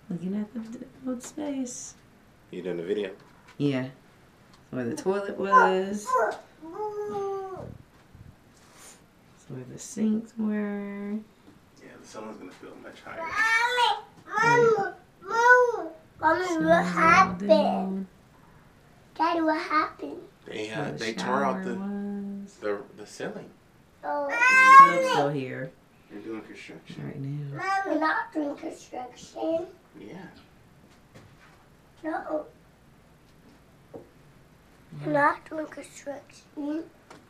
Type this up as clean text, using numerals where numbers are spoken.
Looking at the old space. You doing the video? Yeah. Where the toilet was. Where the sinks were. Yeah, the sun's gonna feel much higher. Mommy, what happened? Daddy, what happened? They tore out the ceiling. Oh. I'm still here. They're doing construction right now. We're not doing construction. Yeah. No. We're not doing construction.